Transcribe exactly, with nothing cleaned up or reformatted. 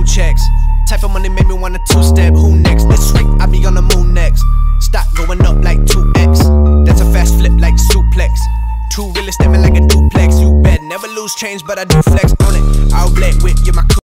checks. Type of money made me wanna two-step. Who next? This week I be on the moon next. Stock going up like two X. That's a fast flip like suplex. Two realest stepping like a duplex. You bet never lose change, but I do flex on it. All black with you, my